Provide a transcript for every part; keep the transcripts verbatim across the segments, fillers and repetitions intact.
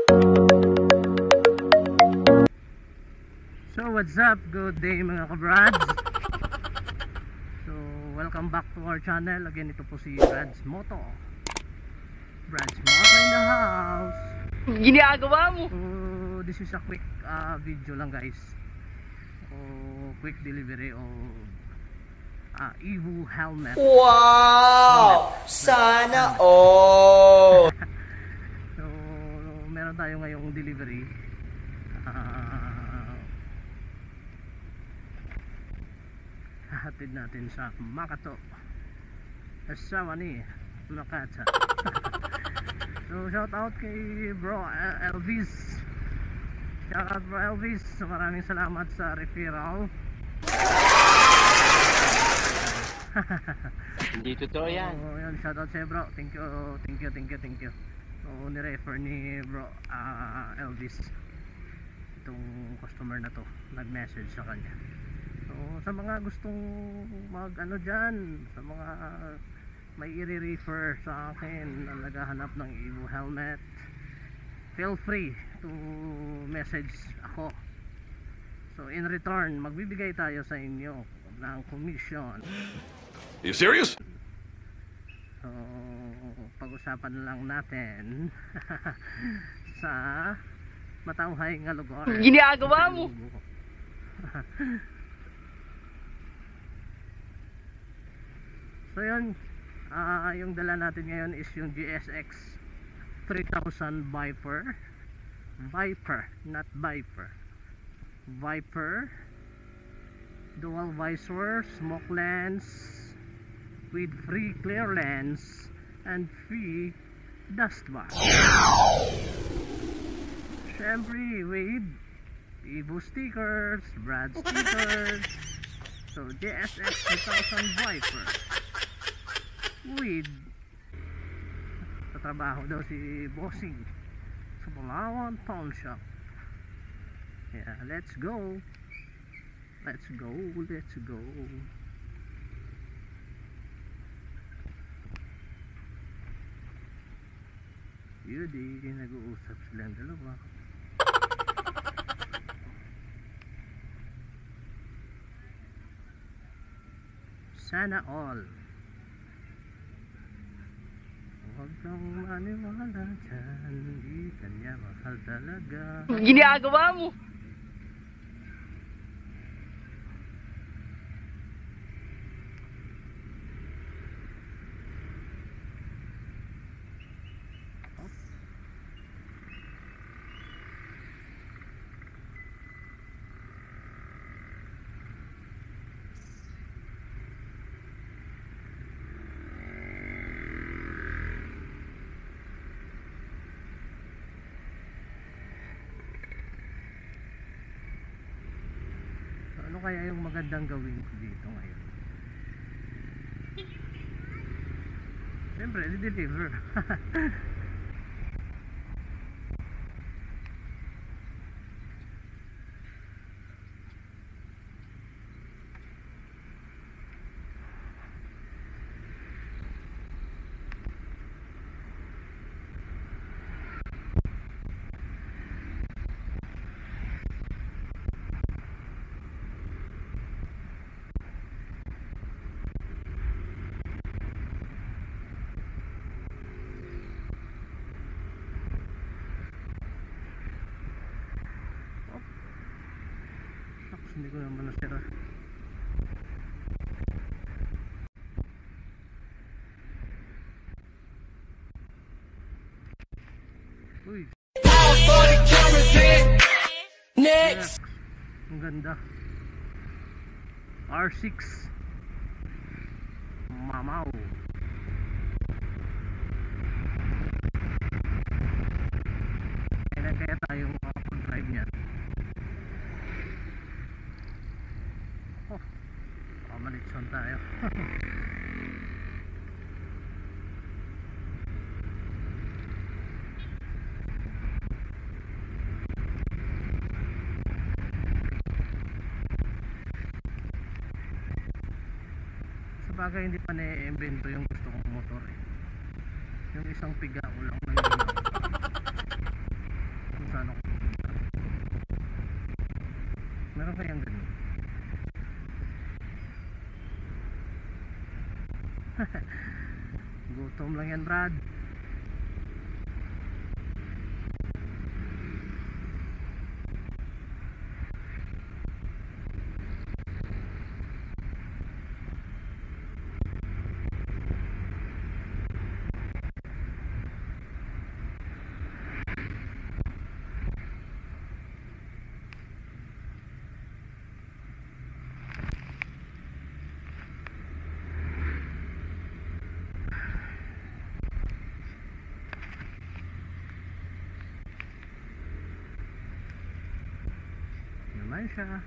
So what's up? Good day mga kabrads. So welcome back to our channel. Again, ito po si Brads Moto. Brads Moto in the house. Ginagawa mo? So this is a quick uh, video lang guys. O quick delivery of uh, Evo helmet. Wow! Sana all! So meron tayo ngayong delivery. Uh, hahatid natin sa Makato, asawa ni Makata. So shout out kay bro uh, Elvis. Shout out bro Elvis. So, maraming salamat sa referral. Hindi totoo yan. So yun, shout out sa'yo bro. Thank you, thank you, thank you, thank you. So nirefer ni bro uh, Elvis itong customer na to, nag-message sa kanya. So sa mga gustong mag ano dyan, sa mga may i-refer sa akin na naghahanap ng Evo helmet, feel free to message ako. So in return, magbibigay tayo sa inyo ng commission. Are you serious? So pag-usapan lang natin sa matauhay nga lugar. Ginagawa mo? So yun, uh, yung dala natin ngayon is yung G S X three thousand Viper. Viper, not Viper. Viper, dual visor, smoke lens with free clear lens and free dust bar. Syempre with Evo stickers, Brad stickers. So G S X three thousand Viper with tatrabaho daw si Bossing sa Palawan Pawn Shop. Yeah, let's go. Let's go, let's go. Yun di, nag-uusap silang dalawa. Sana all. Huwag kang maniwala dyan, di kanya mahal talaga. Ginagawa mo? Ano kaya yung magandang gawin ko dito ngayon? Siyempre, i-deliver. Hindi ko naman nasira. Uy, Next! ang ganda. R six Mamaw. Kailan kaya tayo makapag-drive niyan? Oh, pamalitson tayo. Sabagay hindi pa na-invento yung gusto kong motor eh. Yung isang piga ulang na yun. kayang ganun? Gutom lang yan, Brad. Naman siya.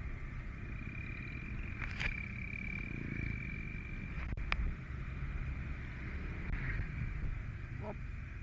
Op.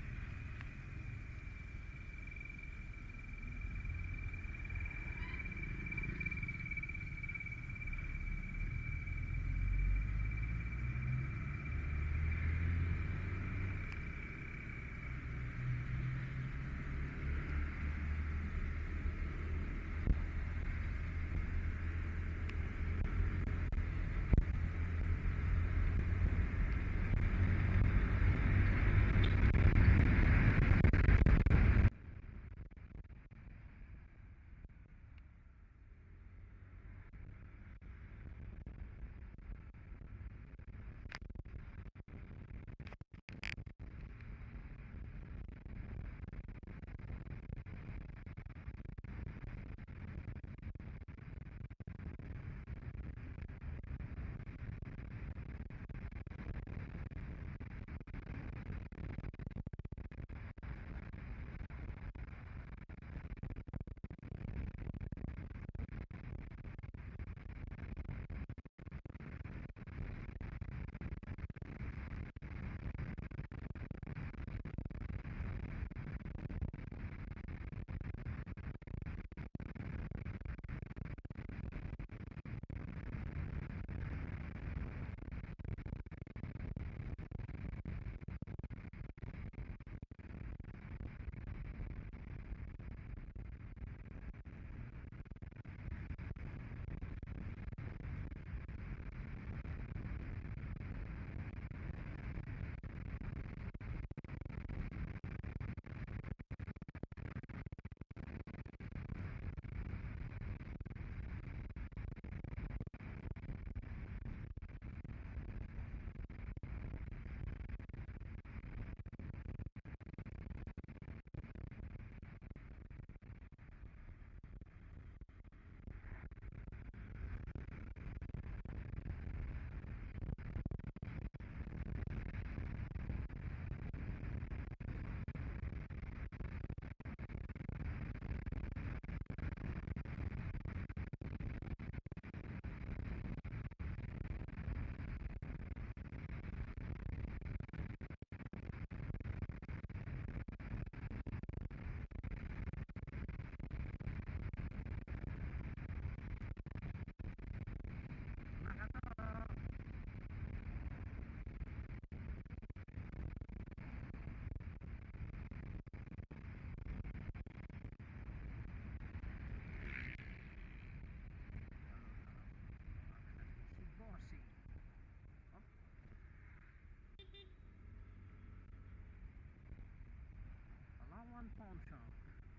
Palawan Pawn Shop.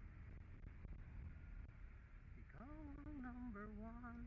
Ikaw ang number one.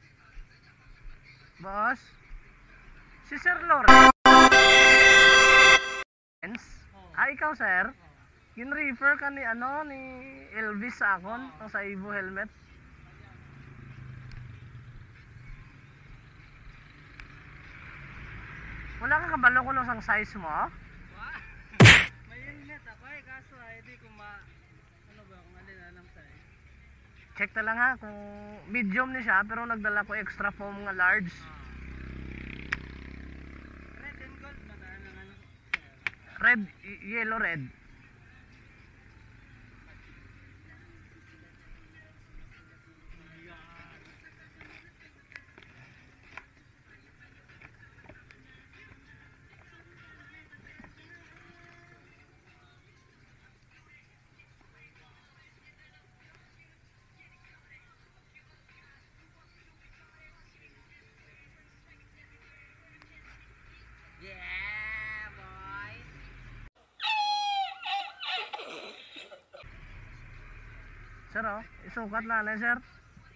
Boss, si Sir Lawrence. Ah, ikaw sir? Gin-refer ka ni ano, ni Elvis sa akon, ang sa Ivo helmet. Wala ka kabalo kung ang size mo? May helmet ako eh, kaso ay di ko ma... Ano ba, kung alin alam tayo. Check na lang ha, kung medium ni siya, pero nagdala ko extra foam nga large. Red and gold ba na ano ano? Red, y- yellow red. Yeah, boy! Sir oh, isukat na na sir.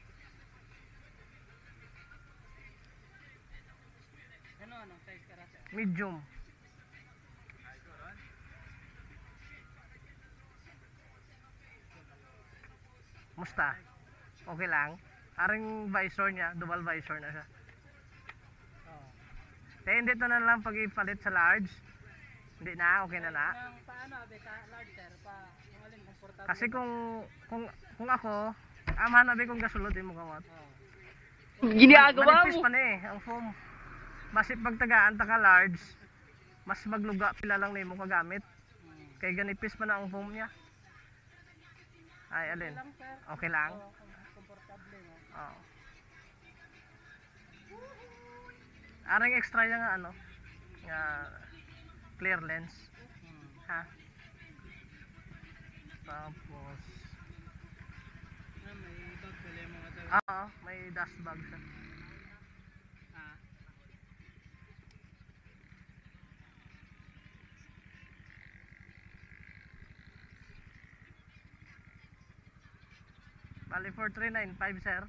Ano, anong size ka rasa? Medium. Musta? Okay lang. Aring visor niya, dual visor na siya. Oo. Kaya hindi to na lang pag ipalit sa large. Hindi na, okay na na. Ang paano, abe, ka large sir, pa, yung alin, komportable. Kasi kung kung kung ako, amahan na kung gasulod mo kamot. Oo. Ginagawa Manipis mo. pa ni eh, ang foam. Basi pagtagaan ta ka large, mas magluga pila lang nimo kagamit. Hmm. Kay ganipis pa na ang foam niya. Ay, alin? Lang sir. Okay lang. Oo, kom- komportable no. Oo. Arang extra yung nga ano, nga clear lens. Hmm. Ha? Tapos, Ah, may bag pala yung mga tao. oo, may dust bag siya. Ah. Bali four three nine five sir.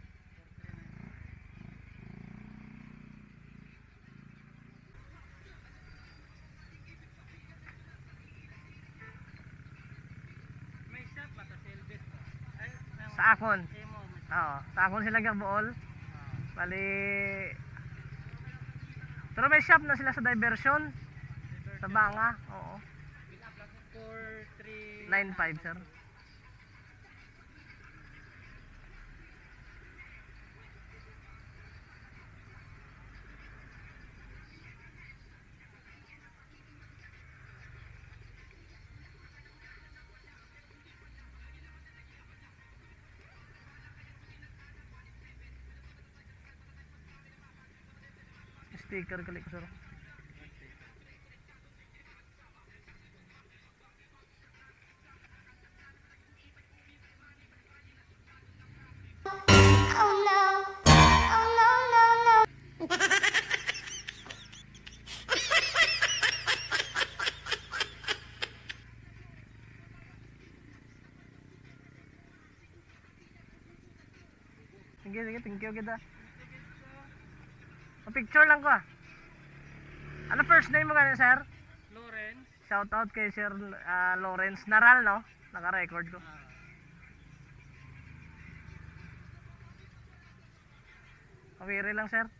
May shop ba to, Silvis to? Ay, nang- Sa akon. Eh, mo, may Oo, sa akon sila gabuol. Ah. Bali, pero may shop na sila sa diversion. Sa Banga. Oo. four three nine five sir. Sticker kali ko sir. Oh no. Oh no, no, no. Sige, sige, thank you kita. Picture lang ko ah. Ano first name mo ganun sir? Lawrence. Shout out kay Sir ah, Lawrence Naral no? Naka-record ko. Ah. Kawiri lang sir.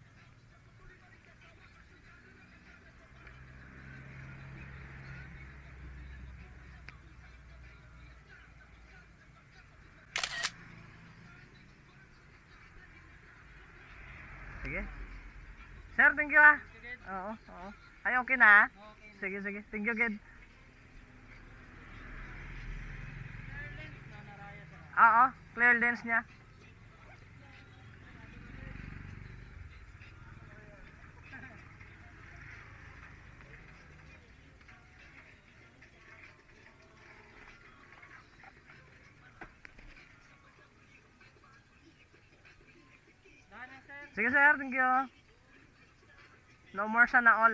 Sige. Sir, thank you ah. Sige. Oo, oo. Ay, okay na ah. Okay. Sige, sige. Thank you, kid. Lawrence na naraya sa. Oo, clear lens niya. Dahil na sir. Sige, sir. Thank you. No more sana all.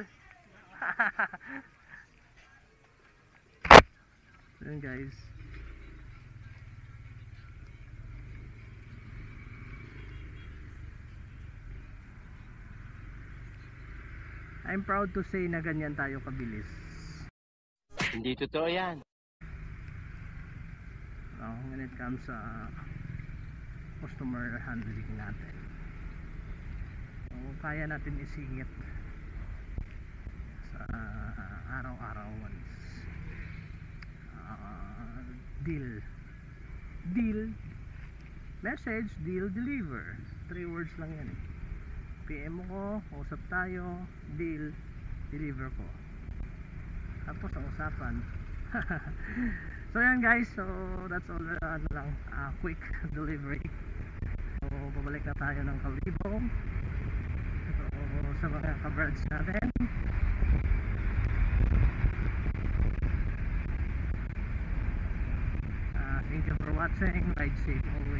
Yun, guys. I'm proud to say na ganyan tayo kabilis. Hindi totoo yan. No, when it comes sa customer handling natin. So, kaya natin isingit sa araw-araw once. Uh, deal. Deal. Message, deal, deliver. Three words lang yan eh. P M mo ko, usap tayo, deal, deliver ko. Tapos ang usapan. So yan guys, so that's all, uh, ano lang, uh, quick delivery. So pabalik na tayo ng Kalibong. So sa mga kabrads natin, uh, thank you for watching. Ride safe always.